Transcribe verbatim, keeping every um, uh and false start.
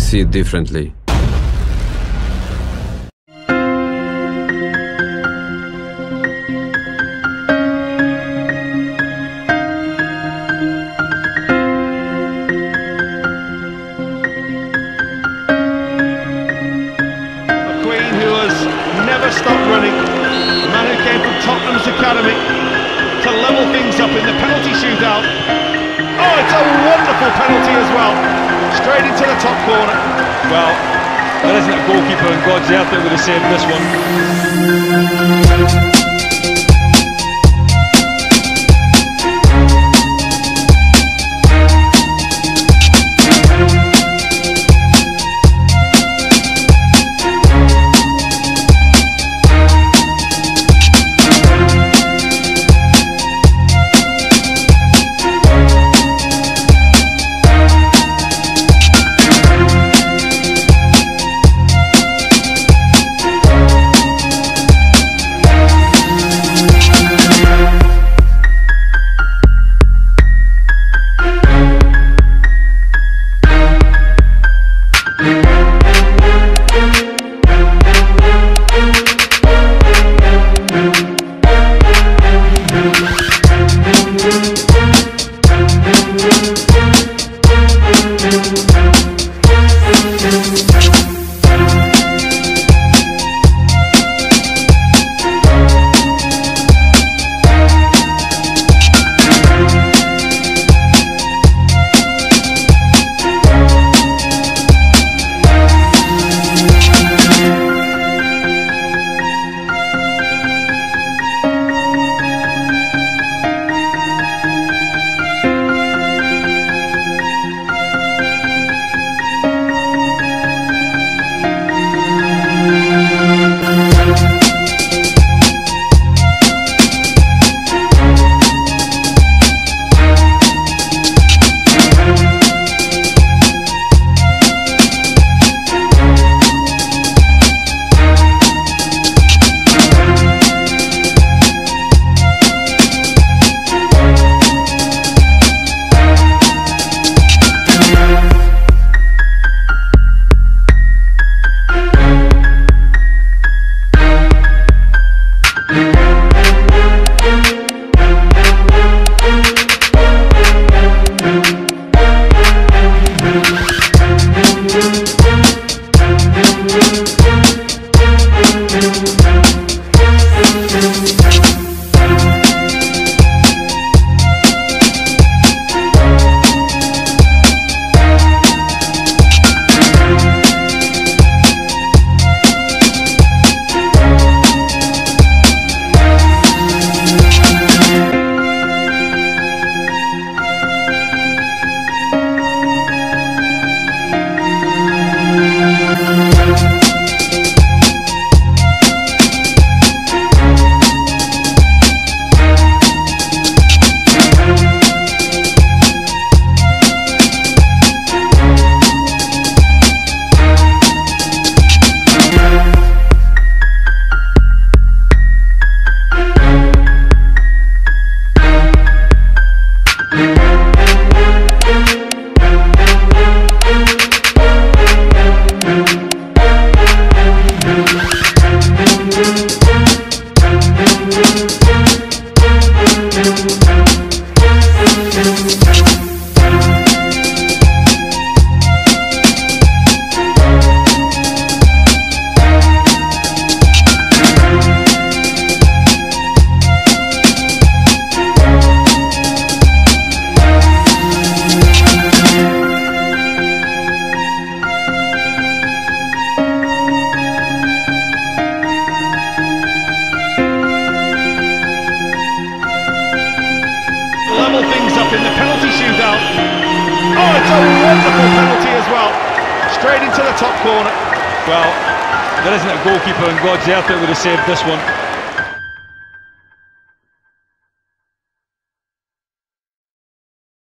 see it differently. Stopped running, the man who came from Tottenham's academy to level things up in the penalty shootout. Oh, it's a wonderful penalty as well, straight into the top corner. Well, there isn't a goalkeeper in God's earth that would have saved this one. in the penalty shootout. Oh, it's a wonderful penalty as well. Straight into the top corner. Well, there isn't a goalkeeper in God's earth that would have saved this one.